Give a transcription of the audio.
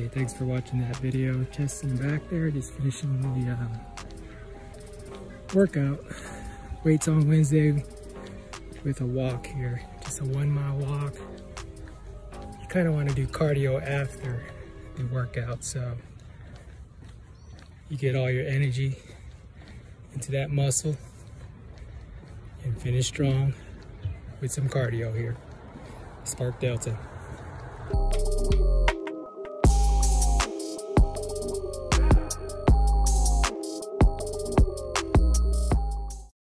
thanks for watching that video. Justin back there, just finishing the workout. Weights on Wednesday with a walk here, just a 1 mile walk. You kind of want to do cardio after the workout, so you get all your energy into that muscle and finish strong with some cardio here. Spark Delta.